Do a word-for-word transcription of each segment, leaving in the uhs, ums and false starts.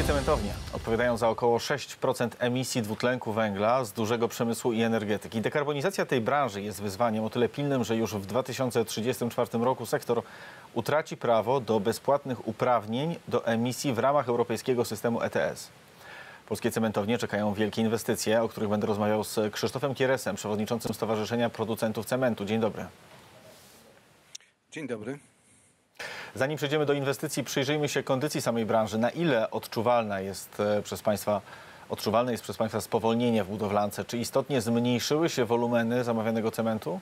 cementownie odpowiadają za około sześć procent emisji dwutlenku węgla z dużego przemysłu i energetyki. Dekarbonizacja tej branży jest wyzwaniem o tyle pilnym, że już w dwa tysiące trzydziestym czwartym roku sektor utraci prawo do bezpłatnych uprawnień do emisji w ramach europejskiego systemu E T S. Polskie cementownie czekają wielkie inwestycje, o których będę rozmawiał z Krzysztofem Kieresem, przewodniczącym Stowarzyszenia Producentów Cementu. Dzień dobry. Dzień dobry. Zanim przejdziemy do inwestycji, przyjrzyjmy się kondycji samej branży. Na ile odczuwalna jest przez Państwa, odczuwalne jest przez Państwa spowolnienie w budowlance? Czy istotnie zmniejszyły się wolumeny zamawianego cementu?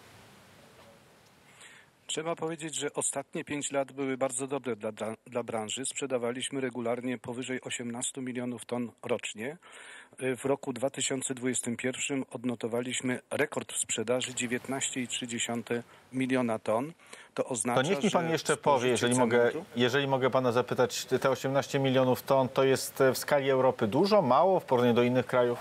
Trzeba powiedzieć, że ostatnie pięć lat były bardzo dobre dla, dla branży. Sprzedawaliśmy regularnie powyżej osiemnastu milionów ton rocznie. W roku dwa tysiące dwudziestym pierwszym odnotowaliśmy rekord w sprzedaży dziewiętnaście przecinek trzy miliona ton. To oznacza, to niech mi Pan że jeszcze powie, jeżeli mogę, jeżeli mogę Pana zapytać, te osiemnaście milionów ton to jest w skali Europy dużo, mało w porównaniu do innych krajów?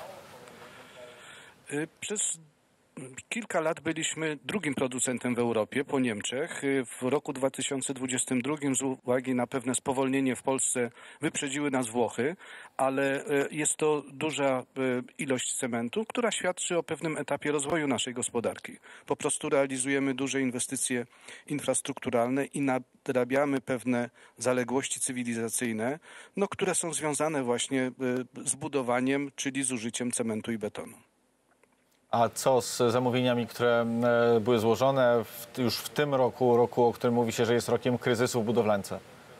Przez kilka lat byliśmy drugim producentem w Europie po Niemczech. W roku dwa tysiące dwudziestym drugim z uwagi na pewne spowolnienie w Polsce wyprzedziły nas Włochy, ale jest to duża ilość cementu, która świadczy o pewnym etapie rozwoju naszej gospodarki. Po prostu realizujemy duże inwestycje infrastrukturalne i nadrabiamy pewne zaległości cywilizacyjne, no, które są związane właśnie z budowaniem, czyli z użyciem cementu i betonu. A co z zamówieniami, które były złożone w, już w tym roku, roku, o którym mówi się, że jest rokiem kryzysu w budowlance?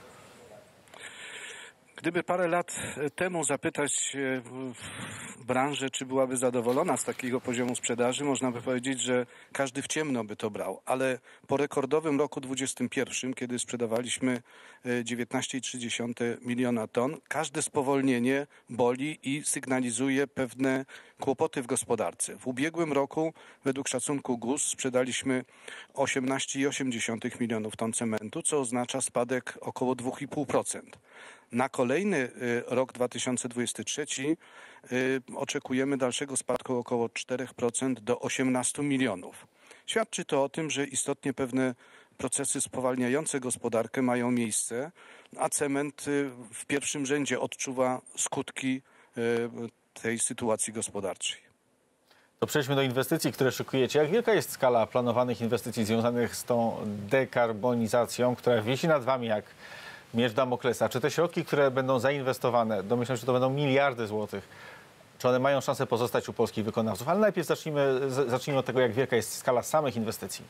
Gdyby parę lat temu zapytać branżę, czy byłaby zadowolona z takiego poziomu sprzedaży, można by powiedzieć, że każdy w ciemno by to brał. Ale po rekordowym roku dwudziestym pierwszym, kiedy sprzedawaliśmy dziewiętnaście przecinek trzy miliona ton, każde spowolnienie boli i sygnalizuje pewne kłopoty w gospodarce. W ubiegłym roku, według szacunku G U S, sprzedaliśmy osiemnaście przecinek osiem milionów ton cementu, co oznacza spadek około dwa i pół procent. Na kolejny rok dwa tysiące dwudziesty trzeci oczekujemy dalszego spadku około cztery procent do osiemnastu milionów. Świadczy to o tym, że istotnie pewne procesy spowalniające gospodarkę mają miejsce, a cement w pierwszym rzędzie odczuwa skutki tej sytuacji gospodarczej. To przejdźmy do inwestycji, które szykujecie. Jak wielka jest skala planowanych inwestycji związanych z tą dekarbonizacją, która wisi nad Wami jak miecz Damoklesa? Czy te środki, które będą zainwestowane, domyślam się, że to będą miliardy złotych, czy one mają szansę pozostać u polskich wykonawców? Ale najpierw zacznijmy, zacznijmy od tego, jak wielka jest skala samych inwestycji.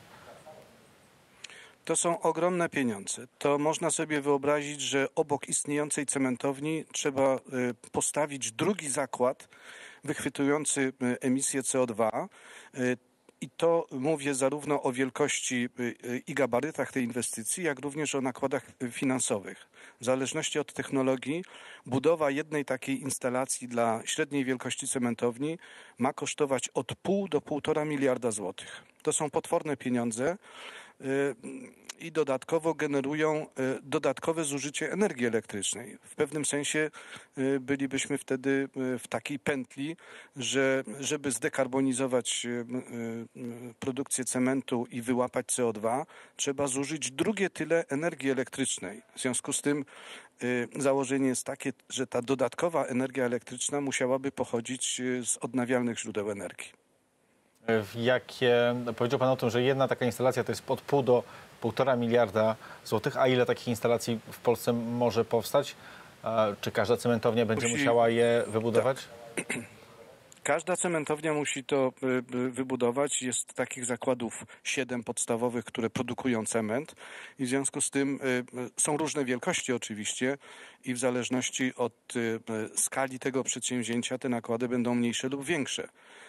To są ogromne pieniądze. To można sobie wyobrazić, że obok istniejącej cementowni trzeba postawić drugi zakład wychwytujący emisję C O dwa. I to mówię zarówno o wielkości i gabarytach tej inwestycji, jak również o nakładach finansowych. W zależności od technologii budowa jednej takiej instalacji dla średniej wielkości cementowni ma kosztować od pół do półtora miliarda złotych. To są potworne pieniądze i dodatkowo generują dodatkowe zużycie energii elektrycznej. W pewnym sensie bylibyśmy wtedy w takiej pętli, że żeby zdekarbonizować produkcję cementu i wyłapać C O dwa, trzeba zużyć drugie tyle energii elektrycznej. W związku z tym założenie jest takie, że ta dodatkowa energia elektryczna musiałaby pochodzić z odnawialnych źródeł energii. Jakie, powiedział Pan o tym, że jedna taka instalacja to jest od pół do półtora miliarda złotych, a ile takich instalacji w Polsce może powstać? Czy każda cementownia będzie musi... musiała je wybudować? Tak. Każda cementownia musi to wybudować. Jest takich zakładów siedem podstawowych, które produkują cement i w związku z tym są różne wielkości oczywiście i w zależności od skali tego przedsięwzięcia te nakłady będą mniejsze lub większe.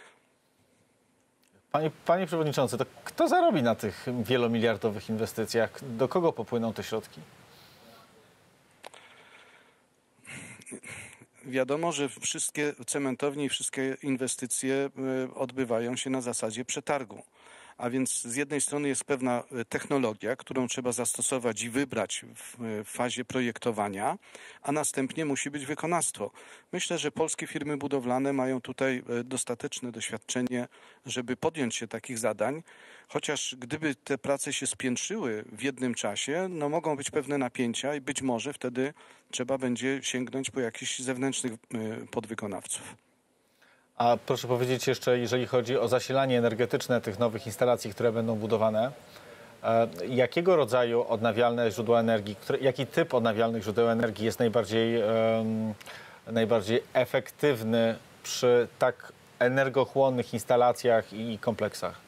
Panie, panie Przewodniczący, to kto zarobi na tych wielomiliardowych inwestycjach? Do kogo popłyną te środki? Wiadomo, że wszystkie cementownie i wszystkie inwestycje odbywają się na zasadzie przetargu. A więc z jednej strony jest pewna technologia, którą trzeba zastosować i wybrać w, w fazie projektowania, a następnie musi być wykonawstwo. Myślę, że polskie firmy budowlane mają tutaj dostateczne doświadczenie, żeby podjąć się takich zadań, chociaż gdyby te prace się spiętrzyły w jednym czasie, no mogą być pewne napięcia i być może wtedy trzeba będzie sięgnąć po jakichś zewnętrznych podwykonawców. A proszę powiedzieć jeszcze, jeżeli chodzi o zasilanie energetyczne tych nowych instalacji, które będą budowane, jakiego rodzaju odnawialne źródła energii, które, jaki typ odnawialnych źródeł energii jest najbardziej, um, najbardziej efektywny przy tak energochłonnych instalacjach i kompleksach?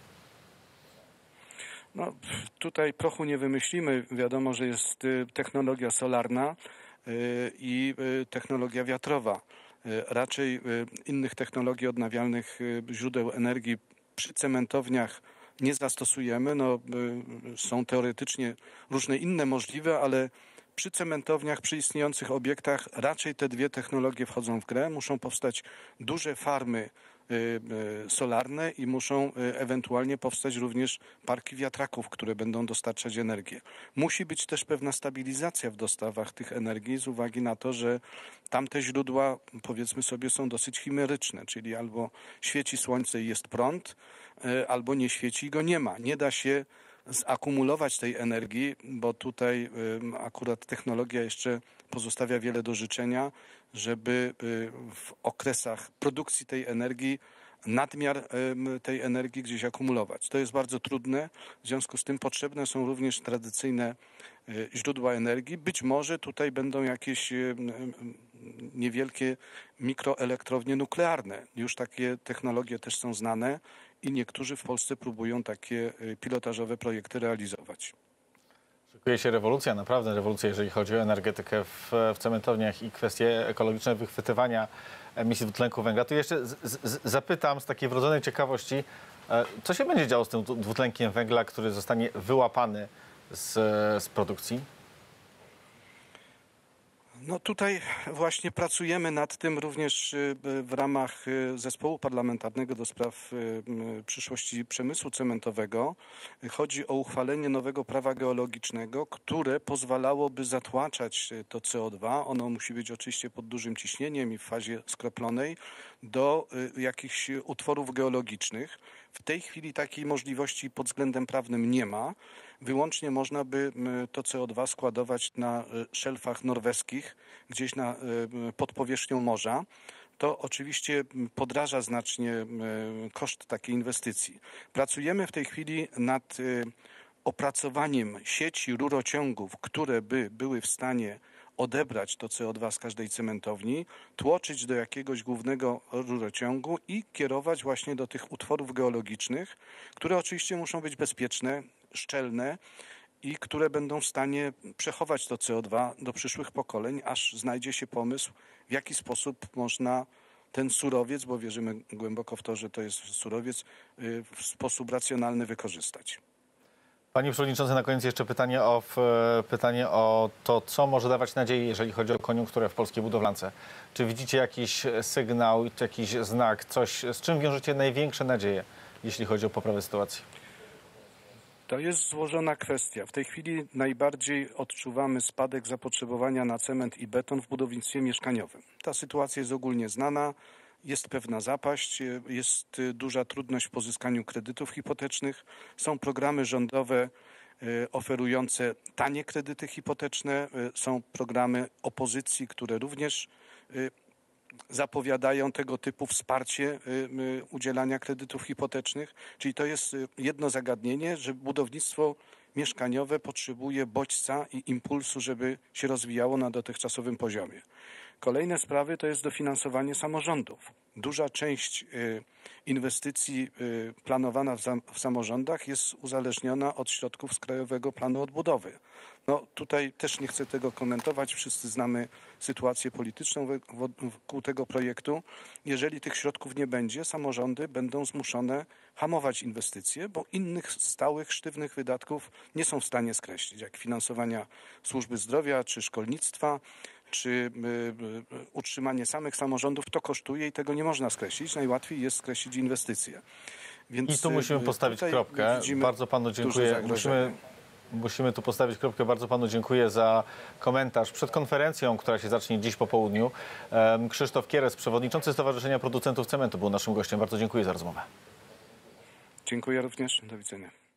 No, tutaj prochu nie wymyślimy. Wiadomo, że jest technologia solarna i technologia wiatrowa. Raczej innych technologii odnawialnych źródeł energii przy cementowniach nie zastosujemy. No, są teoretycznie różne inne możliwe, ale przy cementowniach, przy istniejących obiektach raczej te dwie technologie wchodzą w grę. Muszą powstać duże farmy solarne i muszą ewentualnie powstać również parki wiatraków, które będą dostarczać energię. Musi być też pewna stabilizacja w dostawach tych energii z uwagi na to, że tamte źródła, powiedzmy sobie, są dosyć chimeryczne, czyli albo świeci słońce i jest prąd, albo nie świeci i go nie ma. Nie da się zakumulować tej energii, bo tutaj akurat technologia jeszcze pozostawia wiele do życzenia, żeby w okresach produkcji tej energii nadmiar tej energii gdzieś akumulować. To jest bardzo trudne, w związku z tym potrzebne są również tradycyjne źródła energii. Być może tutaj będą jakieś niewielkie mikroelektrownie nuklearne. Już takie technologie też są znane i niektórzy w Polsce próbują takie pilotażowe projekty realizować. Szykuje się rewolucja, naprawdę rewolucja, jeżeli chodzi o energetykę w, w cementowniach i kwestie ekologiczne wychwytywania emisji dwutlenku węgla. Tu jeszcze z, z, zapytam z takiej wrodzonej ciekawości, co się będzie działo z tym dwutlenkiem węgla, który zostanie wyłapany z, z produkcji? No tutaj właśnie pracujemy nad tym również w ramach zespołu parlamentarnego do spraw przyszłości przemysłu cementowego. Chodzi o uchwalenie nowego prawa geologicznego, które pozwalałoby zatłaczać to C O dwa. Ono musi być oczywiście pod dużym ciśnieniem i w fazie skroplonej do jakichś utworów geologicznych. W tej chwili takiej możliwości pod względem prawnym nie ma. Wyłącznie można by to C O dwa składować na szelfach norweskich, gdzieś na, pod powierzchnią morza. To oczywiście podraża znacznie koszt takiej inwestycji. Pracujemy w tej chwili nad opracowaniem sieci rurociągów, które by były w stanie odebrać to C O dwa z każdej cementowni, tłoczyć do jakiegoś głównego rurociągu i kierować właśnie do tych utworów geologicznych, które oczywiście muszą być bezpieczne, szczelne i które będą w stanie przechować to C O dwa do przyszłych pokoleń, aż znajdzie się pomysł, w jaki sposób można ten surowiec, bo wierzymy głęboko w to, że to jest surowiec, w sposób racjonalny wykorzystać. Panie Przewodniczący, na koniec jeszcze pytanie o, pytanie o to, co może dawać nadzieję, jeżeli chodzi o koniunkturę w polskiej budowlance. Czy widzicie jakiś sygnał, jakiś znak, coś, z czym wiążecie największe nadzieje, jeśli chodzi o poprawę sytuacji? To jest złożona kwestia. W tej chwili najbardziej odczuwamy spadek zapotrzebowania na cement i beton w budownictwie mieszkaniowym. Ta sytuacja jest ogólnie znana. Jest pewna zapaść, jest duża trudność w pozyskaniu kredytów hipotecznych. Są programy rządowe oferujące tanie kredyty hipoteczne. Są programy opozycji, które również zapowiadają tego typu wsparcie udzielania kredytów hipotecznych. Czyli to jest jedno zagadnienie, że budownictwo mieszkaniowe potrzebuje bodźca i impulsu, żeby się rozwijało na dotychczasowym poziomie. Kolejne sprawy to jest dofinansowanie samorządów. Duża część inwestycji planowana w samorządach jest uzależniona od środków z Krajowego Planu Odbudowy. No, tutaj też nie chcę tego komentować. Wszyscy znamy sytuację polityczną wokół tego projektu. Jeżeli tych środków nie będzie, samorządy będą zmuszone hamować inwestycje, bo innych stałych, sztywnych wydatków nie są w stanie skreślić, jak finansowania służby zdrowia czy szkolnictwa, czy utrzymanie samych samorządów, to kosztuje i tego nie można skreślić. Najłatwiej jest skreślić inwestycje. Więc I tu musimy y, postawić tutaj kropkę. widzimy Bardzo panu duże dziękuję. zagrożenie. Musimy, musimy tu postawić kropkę. Bardzo panu dziękuję za komentarz przed konferencją, która się zacznie dziś po południu. Em, Krzysztof Kieres, przewodniczący Stowarzyszenia Producentów Cementu, był naszym gościem. Bardzo dziękuję za rozmowę. Dziękuję również. Do widzenia.